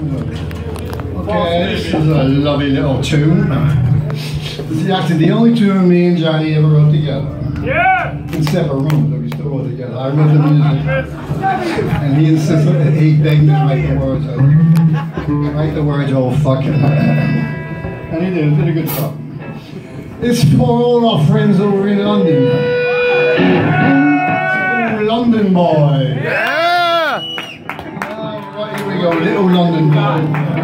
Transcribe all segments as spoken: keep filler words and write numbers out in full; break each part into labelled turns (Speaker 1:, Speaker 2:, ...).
Speaker 1: Okay, this is a lovely little tune. This is actually the only tune me and Johnny ever wrote together.
Speaker 2: Yeah!
Speaker 1: In separate rooms, but we still wrote together. I wrote the music, and he insisted, he begged me to write the words. I write the words, oh fuck it. And he did, did a good job. It's for all our friends over in London. Oh, London boy.
Speaker 2: Yeah!
Speaker 1: All right, here we go, little London boy.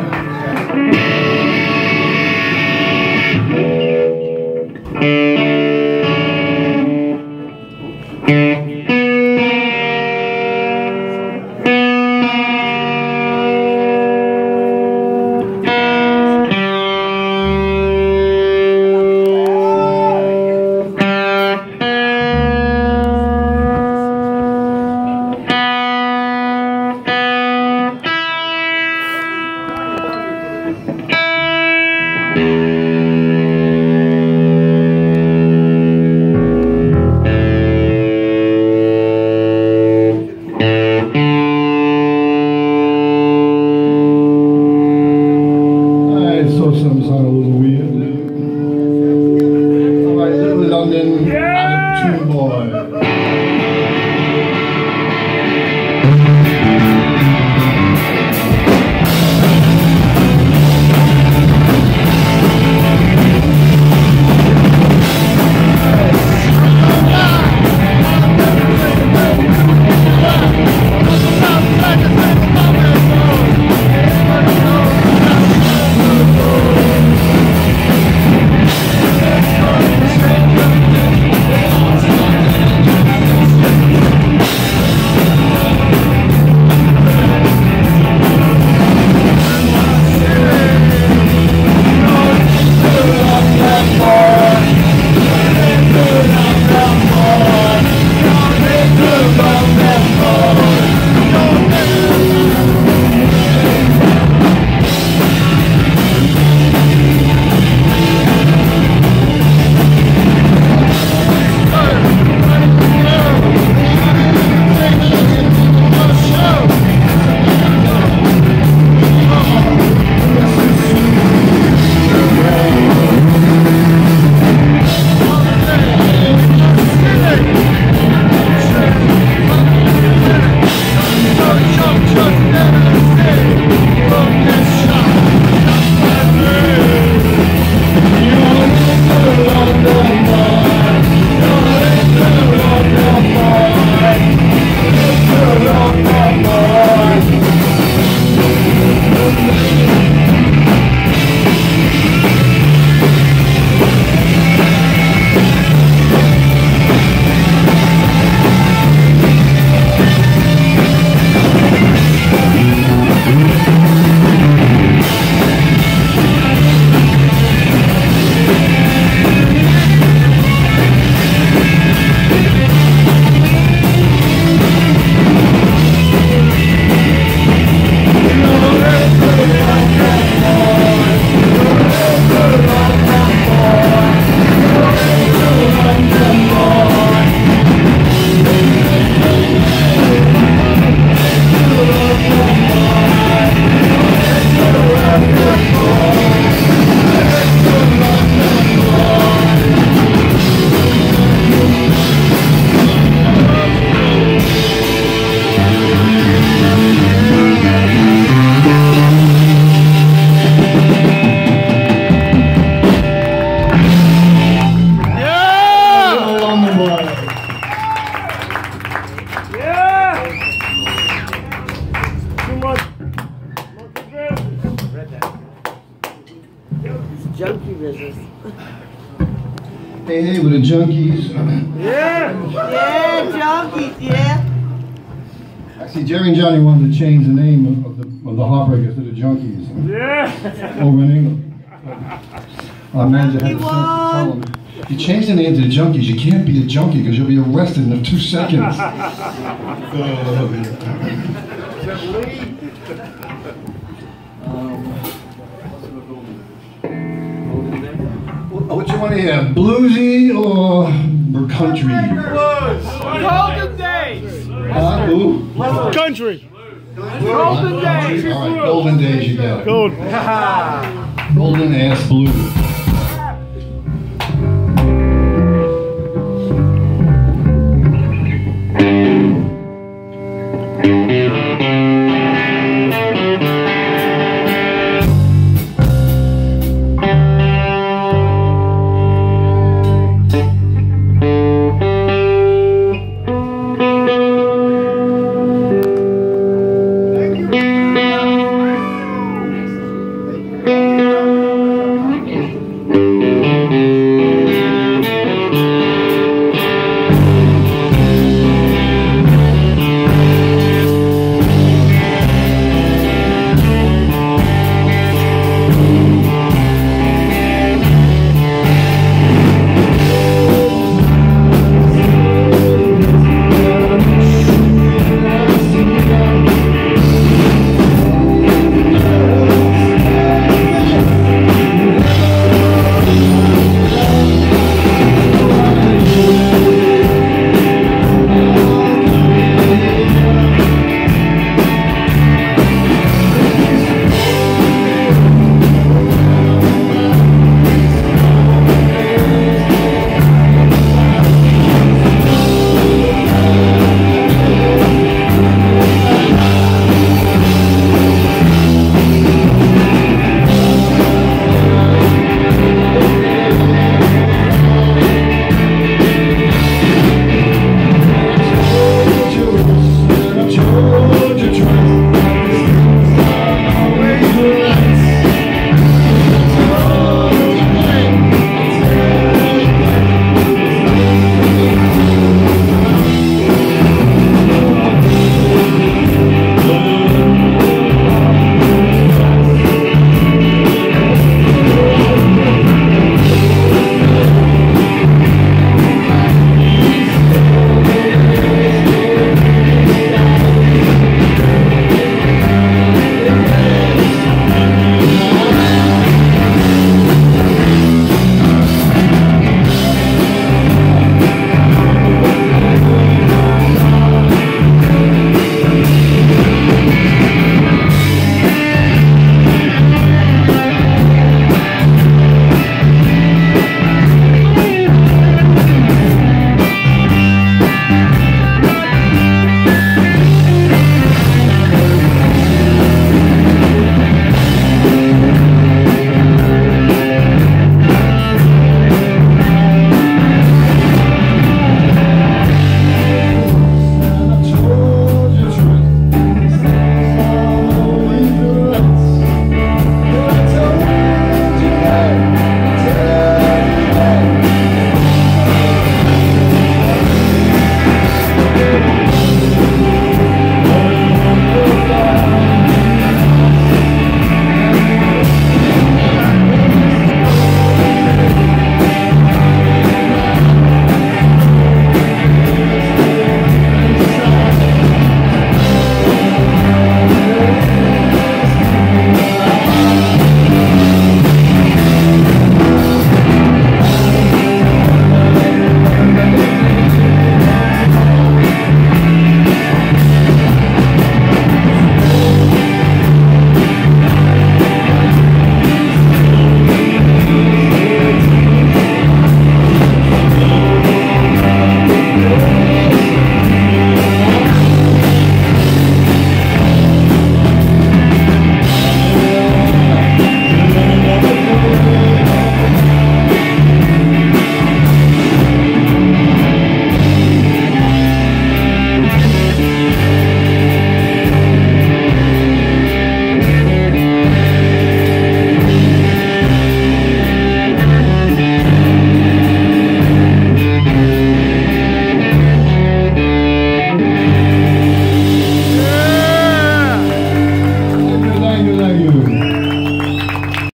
Speaker 3: Junkie business.
Speaker 1: Hey, hey, with the junkies.
Speaker 2: Yeah!
Speaker 3: Yeah, junkies, yeah.
Speaker 1: Actually, Jerry and Johnny wanted to change the name of, of the of the Heartbreakers to the Junkies.
Speaker 2: Yeah!
Speaker 1: Over in England. Our manager had the sense to tell them, if you change the name to the Junkies, you can't be a junkie because you'll be arrested in two seconds. uh, What you want to hear, bluesy or country?
Speaker 2: Blues! Golden days!
Speaker 1: Uh, ooh.
Speaker 2: Country! Golden days.
Speaker 1: All right, golden days you get it.
Speaker 2: Gold.
Speaker 1: Golden ass blue.